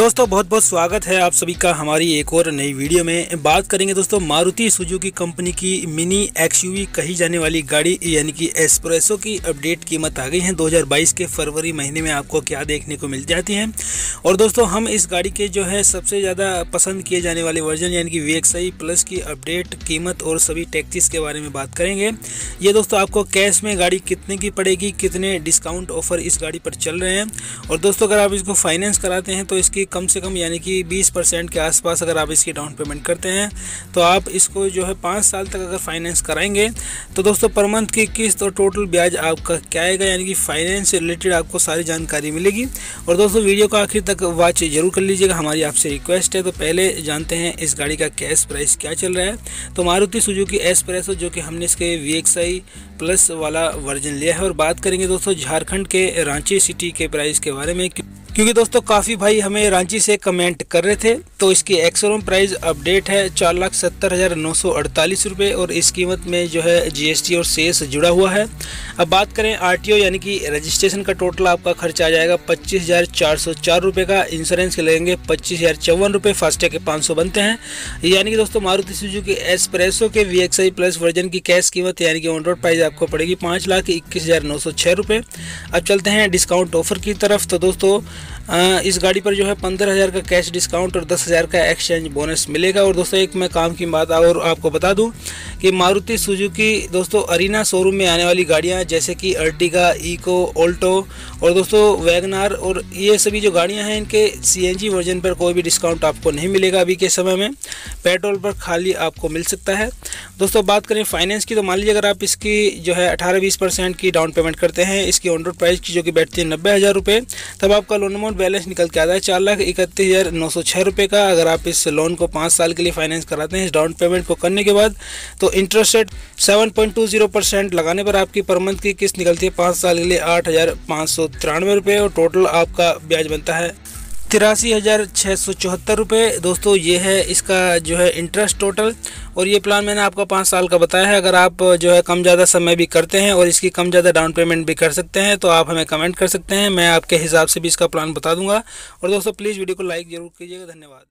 दोस्तों बहुत बहुत स्वागत है आप सभी का हमारी एक और नई वीडियो में। बात करेंगे दोस्तों मारुति सुजुकी कंपनी की मिनी एक्सयूवी कही जाने वाली गाड़ी यानी कि एस्प्रेसो की अपडेट कीमत आ गई है 2022 के फरवरी महीने में आपको क्या देखने को मिल जाती है। और दोस्तों हम इस गाड़ी के जो है सबसे ज़्यादा पसंद किए जाने वाले वर्जन यानी कि VXI प्लस की अपडेट कीमत और सभी टैक्सेस के बारे में बात करेंगे। ये दोस्तों आपको कैश में गाड़ी कितने की पड़ेगी, कितने डिस्काउंट ऑफर इस गाड़ी पर चल रहे हैं। और दोस्तों अगर आप इसको फाइनेंस कराते हैं तो इसकी कम से कम यानी कि 20% के आसपास अगर आप इसकी डाउन पेमेंट करते हैं तो आप इसको जो है 5 साल तक अगर फाइनेंस कराएंगे तो दोस्तों पर मंथ की किस्त और टोटल ब्याज आपका क्या आएगा यानी कि फाइनेंस से रिलेटेड आपको सारी जानकारी मिलेगी। और दोस्तों वीडियो को आखिर तक वॉच जरूर कर लीजिएगा, हमारी आपसे रिक्वेस्ट है। तो पहले जानते हैं इस गाड़ी का कैश प्राइस क्या चल रहा है। तो मारुति सुजुकी एस्प्रेसो जो कि हमने इसके VXI प्लस वाला वर्जन लिया है। और बात करेंगे दोस्तों झारखंड के रांची सिटी के प्राइस के बारे में, क्योंकि दोस्तों काफ़ी भाई हमें रांची से कमेंट कर रहे थे। तो इसकी एक्स-शोरूम प्राइस अपडेट है 4,70,948 रुपये और इस कीमत में जो है GST और सेस जुड़ा हुआ है। अब बात करें RTO यानी कि रजिस्ट्रेशन का टोटल आपका खर्चा आ जाएगा 25,404 रुपये का। इंश्योरेंस के लगेंगे 25,054 रुपये, फास्टैग के 500 बनते हैं। यानी कि दोस्तों मारुति सुजुकी एस्प्रेसो के VXI प्लस वर्जन की कैश कीमत यानी कि ऑन रोड प्राइस आपको पड़ेगी 5,21,906 रुपये। अब चलते हैं डिस्काउंट ऑफर की तरफ। तो दोस्तों इस गाड़ी पर जो है 15,000 का कैश डिस्काउंट और 10,000 का एक्सचेंज बोनस मिलेगा। और दोस्तों एक मैं काम की बात और आपको बता दूं कि मारुति सुजुकी दोस्तों अरीना शोरूम में आने वाली गाड़ियां जैसे कि अर्टिगा, इको, ऑल्टो और दोस्तों वैगनार और ये सभी जो गाड़ियां हैं इनके CNG वर्जन पर कोई भी डिस्काउंट आपको नहीं मिलेगा अभी के समय में। पेट्रोल पर खाली आपको मिल सकता है। दोस्तों बात करें फाइनेंस की, तो मान लीजिए अगर आप इसकी जो है 18-20% की डाउन पेमेंट करते हैं इसकी ऑन रोड प्राइस की जो कि बैठती है 90,000 रुपये, तब आपका लोन अमाउंट बैलेंस निकल के आता है 4,31,906 रुपये का। अगर आप इस लोन को 5 साल के लिए फाइनेंस कराते हैं इस डाउन पेमेंट को करने के बाद, तो इंटरेस्ट रेट 7.20% लगाने पर आपकी पर मंथ की किस्त निकलती है 5 साल के लिए 8,593 रुपये और टोटल आपका ब्याज बनता है 83,674 रुपये। दोस्तों ये है इसका जो है इंटरेस्ट टोटल। और ये प्लान मैंने आपको 5 साल का बताया है। अगर आप जो है कम ज़्यादा समय भी करते हैं और इसकी कम ज़्यादा डाउन पेमेंट भी कर सकते हैं तो आप हमें कमेंट कर सकते हैं, मैं आपके हिसाब से भी इसका प्लान बता दूंगा। और दोस्तों प्लीज़ वीडियो को लाइक ज़रूर कीजिएगा। धन्यवाद।